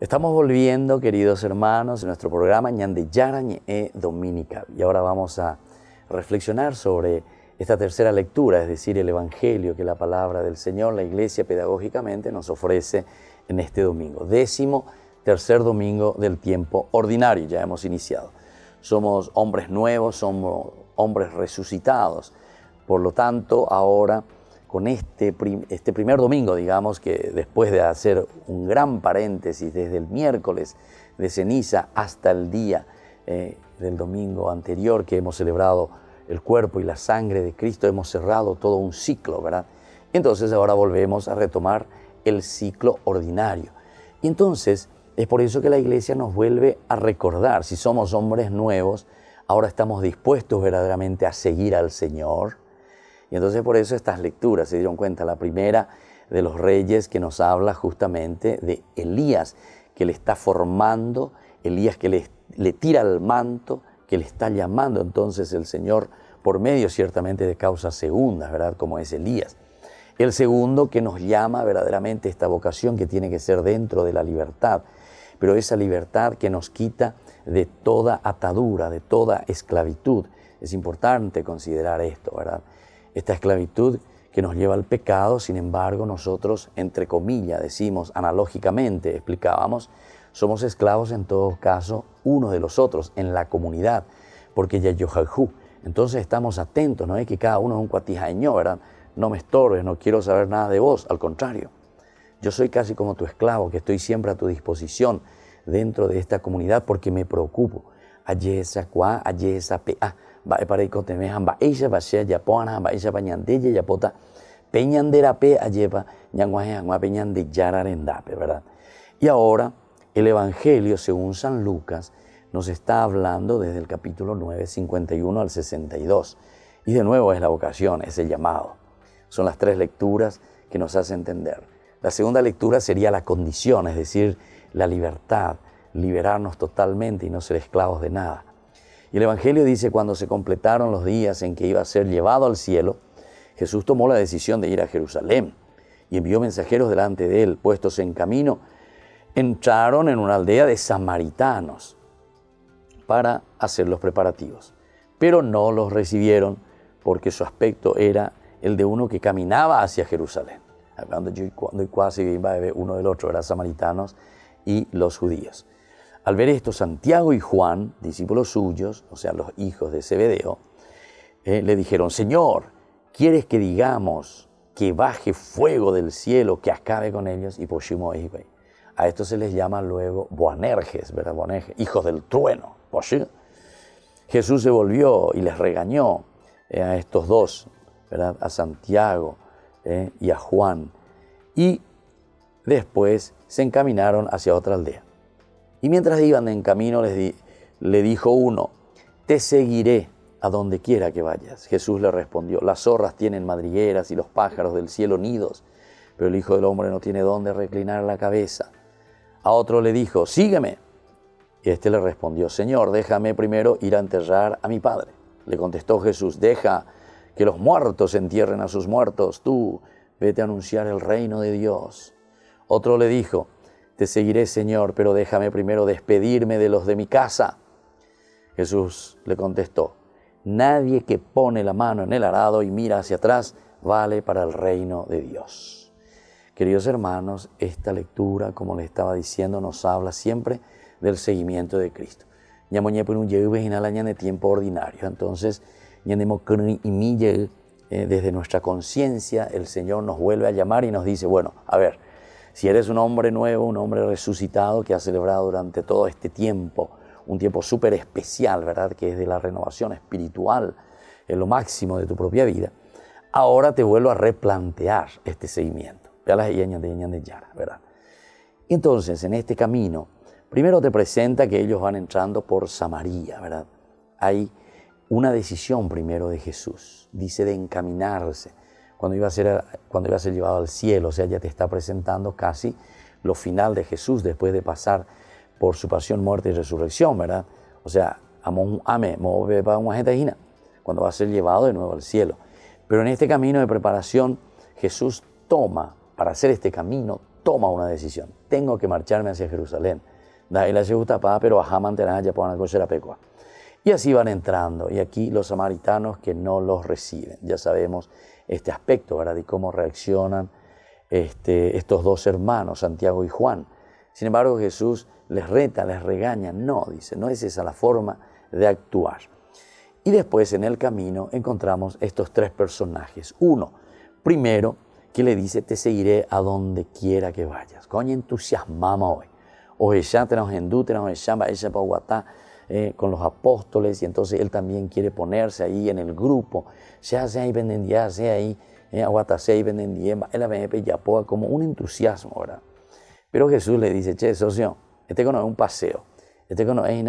Estamos volviendo, queridos hermanos, en nuestro programa Ñande Yarañe Dominical. Y ahora vamos a reflexionar sobre esta tercera lectura, es decir, el Evangelio que la palabra del Señor, la Iglesia pedagógicamente nos ofrece en este domingo. 13º domingo del tiempo ordinario, ya hemos iniciado. Somos hombres nuevos, somos hombres resucitados. Por lo tanto, ahora con este primer domingo, digamos que después de hacer un gran paréntesis desde el miércoles de ceniza hasta el día del domingo anterior que hemos celebrado el cuerpo y la sangre de Cristo, hemos cerrado todo un ciclo, ¿verdad? Entonces ahora volvemos a retomar el ciclo ordinario. Y entonces es por eso que la Iglesia nos vuelve a recordar, si somos hombres nuevos, ahora estamos dispuestos verdaderamente a seguir al Señor. Y entonces por eso estas lecturas, se dieron cuenta, la primera de los reyes que nos habla justamente de Elías, que le está formando, Elías que le tira el manto, que le está llamando entonces el Señor por medio ciertamente de causas segundas, ¿verdad? Como es Elías. El segundo que nos llama verdaderamente esta vocación que tiene que ser dentro de la libertad, pero esa libertad que nos quita de toda atadura, de toda esclavitud. Es importante considerar esto, ¿verdad? Esta esclavitud que nos lleva al pecado, sin embargo, nosotros, entre comillas, decimos analógicamente, explicábamos, somos esclavos en todo caso unos de los otros, en la comunidad, porque ya yojaljú. Entonces estamos atentos, no es que cada uno es un cuatijaño, ¿verdad? No me estorbes, no quiero saber nada de vos, al contrario. Yo soy casi como tu esclavo, que estoy siempre a tu disposición dentro de esta comunidad porque me preocupo. Allí esa cuá, allí esa pea. Para ikotemejan ba ella va sea yapona ba ella bañandella yapota peñandera pe alleva ñanguaje angua peñande yararendape, ¿verdad? Y ahora el Evangelio según San Lucas nos está hablando desde el capítulo 9, 51 al 62. Y de nuevo es la vocación, es el llamado. Son las tres lecturas que nos hace entender. La segunda lectura sería la condición, es decir, la libertad, liberarnos totalmente y no ser esclavos de nada. Y el Evangelio dice, cuando se completaron los días en que iba a ser llevado al cielo, Jesús tomó la decisión de ir a Jerusalén y envió mensajeros delante de él. Puestos en camino, entraron en una aldea de samaritanos para hacer los preparativos. Pero no los recibieron porque su aspecto era el de uno que caminaba hacia Jerusalén. Cuando casi iba uno del otro, eran samaritanos y los judíos. Al ver esto, Santiago y Juan, discípulos suyos, o sea, los hijos de Zebedeo, le dijeron, Señor, ¿quieres que digamos que baje fuego del cielo, que acabe con ellos? Y poshimo ibe. A esto se les llama luego Boanerges, ¿verdad? Boanerges, hijos del trueno. Jesús se volvió y les regañó a estos dos, ¿verdad? A Santiago y a Juan. Y después se encaminaron hacia otra aldea. Y mientras iban en camino le dijo uno, te seguiré a donde quiera que vayas. Jesús le respondió, las zorras tienen madrigueras y los pájaros del cielo nidos, pero el Hijo del Hombre no tiene dónde reclinar la cabeza. A otro le dijo, sígueme. Y este le respondió, Señor, déjame primero ir a enterrar a mi Padre. Le contestó Jesús, deja que los muertos entierren a sus muertos, tú vete a anunciar el reino de Dios. Otro le dijo, te seguiré, Señor, pero déjame primero despedirme de los de mi casa. Jesús le contestó, nadie que pone la mano en el arado y mira hacia atrás vale para el reino de Dios. Queridos hermanos, esta lectura, como les estaba diciendo, nos habla siempre del seguimiento de Cristo. De tiempo ordinario. Entonces, desde nuestra conciencia, el Señor nos vuelve a llamar y nos dice, bueno, a ver, si eres un hombre nuevo, un hombre resucitado que ha celebrado durante todo este tiempo, un tiempo súper especial, ¿verdad? Que es de la renovación espiritual, es lo máximo de tu propia vida, ahora te vuelvo a replantear este seguimiento. ¿Verdad? Entonces, en este camino, primero te presenta que ellos van entrando por Samaria, ¿verdad? Hay una decisión primero de Jesús, dice de encaminarse. Cuando iba a ser llevado al cielo, o sea, ya te está presentando casi lo final de Jesús después de pasar por su pasión, muerte y resurrección, ¿verdad? O sea, cuando va a ser llevado de nuevo al cielo. Pero en este camino de preparación, Jesús para hacer este camino, toma una decisión. Tengo que marcharme hacia Jerusalén. Da la Shehutapá, pero bajá mantener ya pongan coche la pecua. Y así van entrando. Y aquí los samaritanos que no los reciben. Ya sabemos este aspecto, ¿verdad? Y cómo reaccionan estos dos hermanos, Santiago y Juan. Sin embargo, Jesús les reta, les regaña. No, dice, no es esa la forma de actuar. Y después en el camino encontramos estos tres personajes. Uno, primero, que le dice, te seguiré a donde quiera que vayas. Coño, entusiasmamos hoy. O ella te nos endute, nos llama, ella para Guatá, con los apóstoles, y entonces él también quiere ponerse ahí en el grupo. Se hace ahí, vendendía, se ahí, Aguatá, se ahí, vendendía, él me yapoa como un entusiasmo, ¿verdad? Pero Jesús le dice, che, socio, este no es un paseo, este no es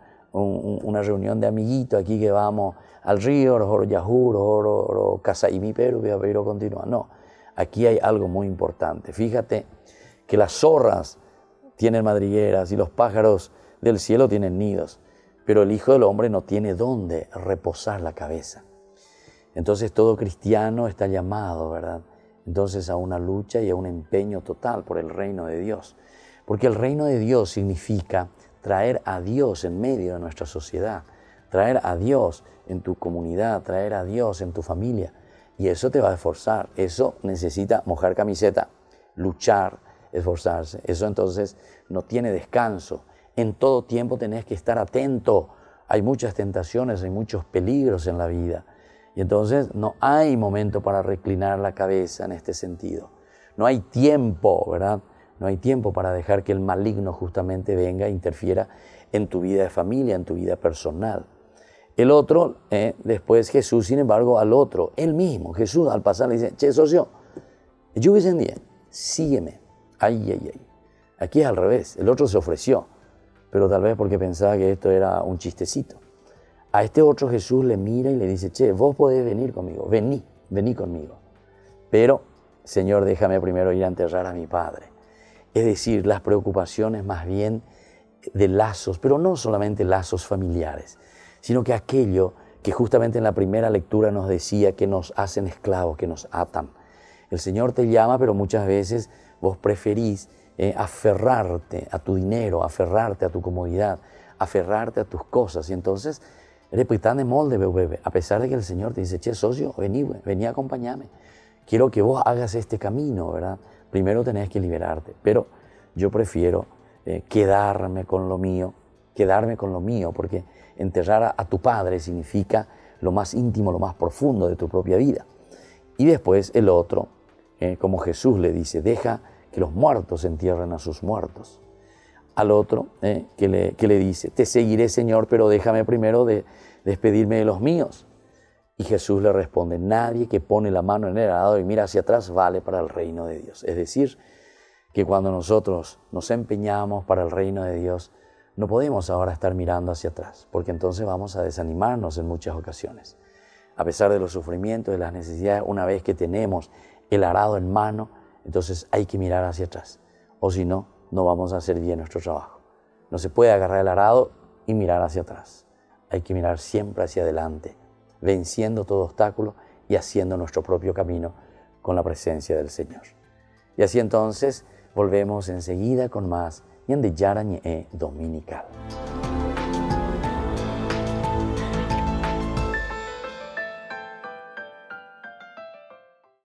una reunión de amiguitos aquí que vamos al río, oro yahur, oro casaimi, pero continúa. No, aquí hay algo muy importante. Fíjate que las zorras tienen madrigueras y los pájaros del cielo tienen nidos, pero el Hijo del Hombre no tiene dónde reposar la cabeza. Entonces todo cristiano está llamado, ¿verdad? Entonces a una lucha y a un empeño total por el reino de Dios. Porque el reino de Dios significa traer a Dios en medio de nuestra sociedad, traer a Dios en tu comunidad, traer a Dios en tu familia. Y eso te va a esforzar, eso necesita mojar camiseta, luchar, esforzarse. Eso entonces no tiene descanso. En todo tiempo tenés que estar atento. Hay muchas tentaciones, hay muchos peligros en la vida. Y entonces no hay momento para reclinar la cabeza en este sentido. No hay tiempo, ¿verdad? No hay tiempo para dejar que el maligno justamente venga e interfiera en tu vida de familia, en tu vida personal. El otro, después Jesús, sin embargo, al otro, él mismo, Jesús al pasar le dice, che, socio, yo sígueme. Ay. Aquí es al revés, el otro se ofreció, pero tal vez porque pensaba que esto era un chistecito. A este otro Jesús le mira y le dice, che, vos podés venir conmigo, vení conmigo. Pero, Señor, déjame primero ir a enterrar a mi padre. Es decir, las preocupaciones más bien de lazos, pero no solamente lazos familiares, sino que aquello que justamente en la primera lectura nos decía que nos hacen esclavos, que nos atan. El Señor te llama, pero muchas veces vos preferís aferrarte a tu dinero, aferrarte a tu comodidad, aferrarte a tus cosas. Y entonces, repitán de molde, bebé, a pesar de que el Señor te dice, che, socio, vení, acompáñame. Quiero que vos hagas este camino, ¿verdad? Primero tenés que liberarte, pero yo prefiero quedarme con lo mío, porque enterrar a tu padre significa lo más íntimo, lo más profundo de tu propia vida. Y después el otro, como Jesús le dice, deja que los muertos entierren a sus muertos. Al otro que le dice, te seguiré, Señor, pero déjame primero despedirme de los míos. Y Jesús le responde, nadie que pone la mano en el arado y mira hacia atrás vale para el reino de Dios. Es decir, que cuando nosotros nos empeñamos para el reino de Dios, no podemos ahora estar mirando hacia atrás, porque entonces vamos a desanimarnos en muchas ocasiones. A pesar de los sufrimientos, de las necesidades, una vez que tenemos el arado en mano, entonces hay que mirar hacia atrás, o si no, no vamos a hacer bien nuestro trabajo. No se puede agarrar el arado y mirar hacia atrás. Hay que mirar siempre hacia adelante, venciendo todo obstáculo y haciendo nuestro propio camino con la presencia del Señor. Y así entonces volvemos enseguida con más Ñande Yara Ñe Dominical.